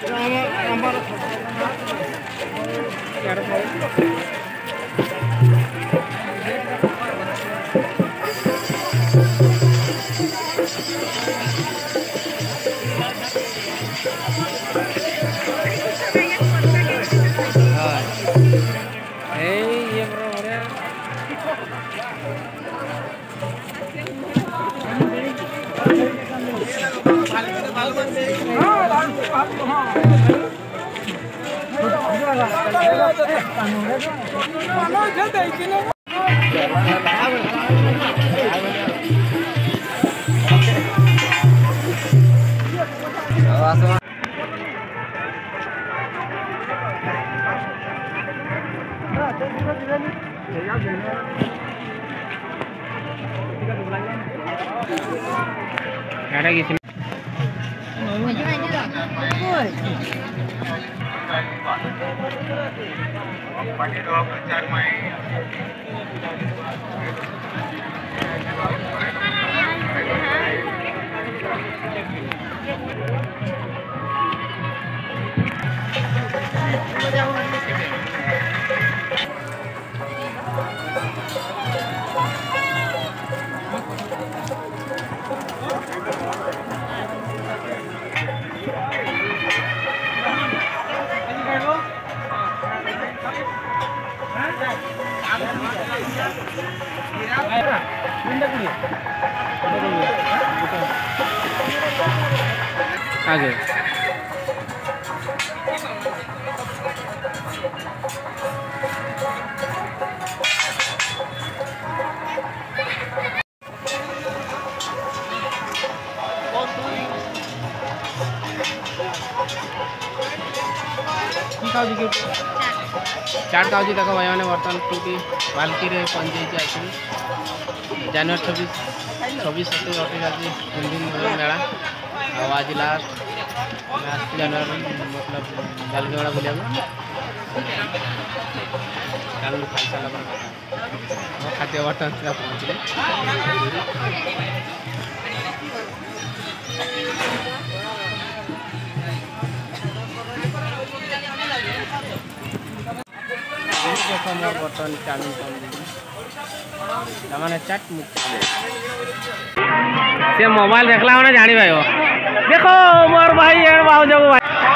आगे चाट खाऊँ देख भाई मैंने बर्तमान टूटी बाल्की पहुँच जाइए जनवरी 26 27 28 आज 3 दिन मेला आज लास्ट जनवरी मतलब बाल्की मेला बुलिया खाई सारा खाद्य बर्तमान पहुँचले बर्तमान चाउमिन मैंने चाट से मोबाइल देखला मैंने जानी भाई देखो मोर भाई और भाव भाई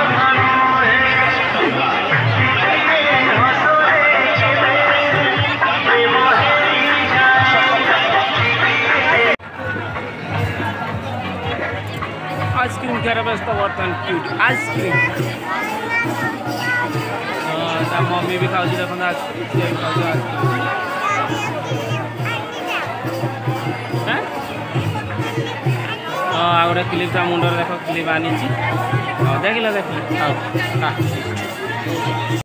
आइसक्रीम क्या व्यवस्था बर्तमान क्यूट आइसक्रीम मम्मी भी खाऊ देखो आ गोटे क्लिप ता मुंडर देख क्लिप आनी देख देख